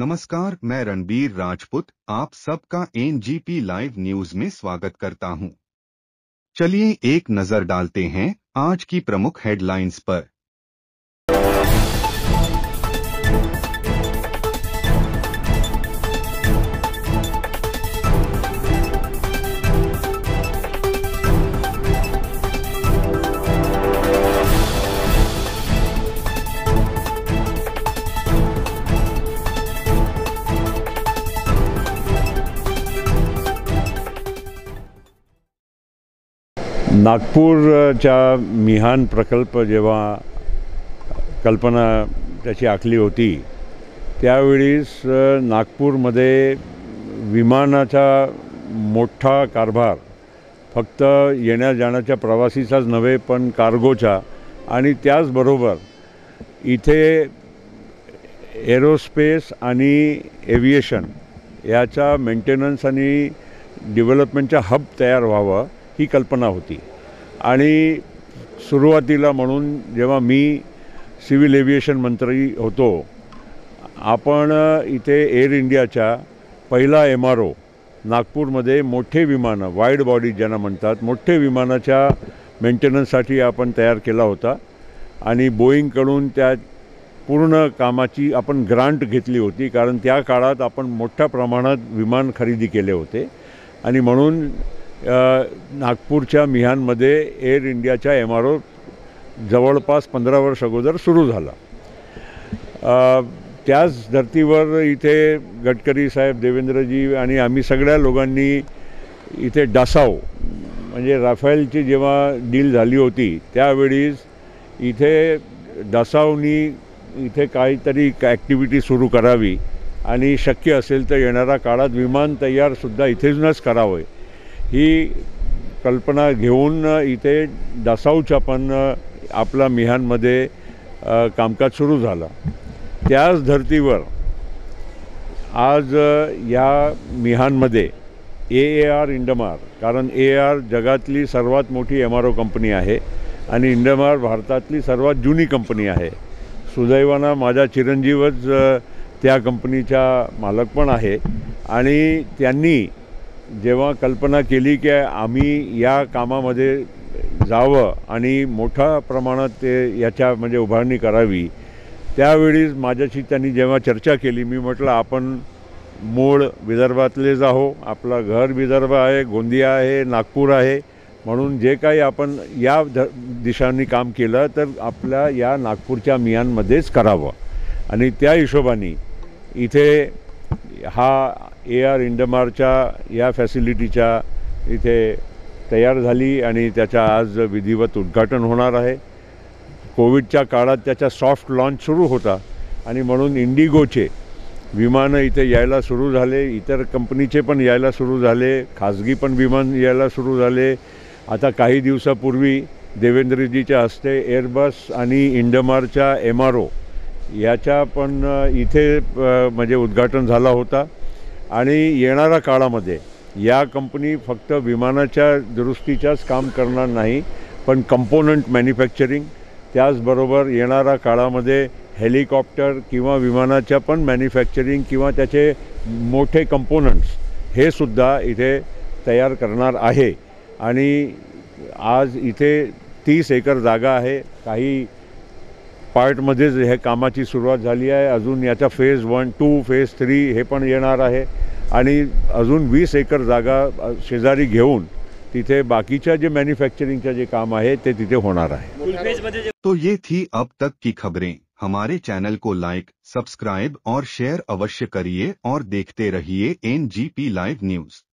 नमस्कार, मैं रणबीर राजपूत आप सबका एनजीपी लाइव न्यूज में स्वागत करता हूं। चलिए एक नजर डालते हैं आज की प्रमुख हेडलाइंस पर। नागपूरच्या मिहान प्रकल्प जेव्हा कल्पना त्याची आखली होती त्यावेळीस नागपूरमध्ये विमानाचा मोठा कारभार फक्त येण्या जाण्याच्या प्रवासीचाच नव्हे पण कार्गोचा आणि त्याचबरोबर इथे एरोस्पेस आणि एव्हिएशन याचा मेंटेनन्स आणि डेव्हलपमेंटचा हब तयार व्हावं ही कल्पना होती। आणि सुरुवातीला म्हणून जेव्हा मी सिव्हिल एव्हिएशन मंत्री होतो आपण इथे एअर इंडियाच्या पहिला MRO नागपूरमध्ये मोठे विमानं वाईड बॉडी ज्यांना म्हणतात मोठे विमानाच्या मेंटेनन्ससाठी आपण तयार केला होता आणि बोईंगकडून त्या पूर्ण कामाची आपण ग्रांट घेतली होती कारण त्या काळात आपण मोठ्या प्रमाणात विमान खरेदी केले होते आणि म्हणून नागपूरच्या मिहानमध्ये एअर इंडियाचा MRO जवळपास 15 वर्ष अगोदर सुरू झाला। त्याच धर्तीवर इथे गडकरी साहेब देवेंद्रजी आणि आम्ही सगळ्या लोकांनी इथे डासाव म्हणजे राफेलची जेव्हा डील झाली होती त्यावेळीस इथे डासावनी इथे काहीतरी ॲक्टिव्हिटी सुरू करावी आणि शक्य असेल तर येणाऱ्या काळात विमान तयारसुद्धा इथेच करावे ही कल्पना घेऊन इथे डासाऊच्या पण आपला मिहानमध्ये कामकाज सुरू झालं। त्याच धर्तीवर आज या मिहानमध्ये AAR इंडमार कारण AAR जगातली सर्वात मोठी MRO कंपनी आहे आणि इंडमार भारतातली सर्वात जुनी कंपनी आहे। सुदैवानं माझा चिरंजीवच त्या कंपनीचा मालक पण आहे आणि त्यांनी जेव्हा कल्पना केली की आम्ही या कामामध्ये जावं आणि मोठ्या प्रमाणात ते याच्या म्हणजे उभारणी करावी त्यावेळी माझ्याशी त्यांनी जेव्हा चर्चा केली मी म्हटलं आपण मूळ विदर्भातलेच आहो आपलं घर विदर्भ आहे गोंदिया आहे नागपूर आहे म्हणून जे काही आपण या दिशांनी काम केलं तर आपल्या या नागपूरच्या मिहानमध्येच करावं आणि त्या हिशोबाने इथे हा AR इंडमारच्या या फॅसिलिटीच्या इथे तयार झाली आणि त्याचा आज विधिवत उद्घाटन होणार आहे। कोविडच्या काळात त्याचा सॉफ्ट लॉन्च सुरू होता आणि म्हणून इंडिगोचे विमानं इथे यायला सुरू झाले इतर कंपनीचे पण यायला सुरू झाले खाजगी पण विमान यायला सुरू झाले। आता काही दिवसापूर्वी देवेंद्रजीच्या हस्ते एअरबस आणि इंडमारच्या MRO याचा पण इथे म्हणजे उद्घाटन झाला होता आणि येणाऱ्या काळामध्ये या कंपनी फक्त विमानाच्या दुरुस्तीच्याच काम करणार नाही पण कंपोनंट मॅन्युफॅक्चरिंग त्याचबरोबर येणाऱ्या काळामध्ये हेलिकॉप्टर किंवा विमानाच्या पण मॅन्युफॅक्चरिंग किंवा त्याचे मोठे कंपोनंट्स हे सुद्धा इथे तयार करणार आहे। आणि आज इथे 30 एकर जागा आहे काही पार्टमध्येच हे कामाची सुरुवात झाली आहे अजून याचा फेज 1, 2, फेज 3 हे पण येणार आहे आणि अजून 20 एकर जागा शेजारी घेऊन तिथे बाकीच्या जे मॅन्युफॅक्चरिंगचं जे काम आहे ते तिथे होणार आहे। तो ये थी अब तक की खबरें। हमारे चैनल को लाइक सब्सक्राइब और शेयर अवश्य करिए और देखते रहिए एनजीपी लाइव न्यूज।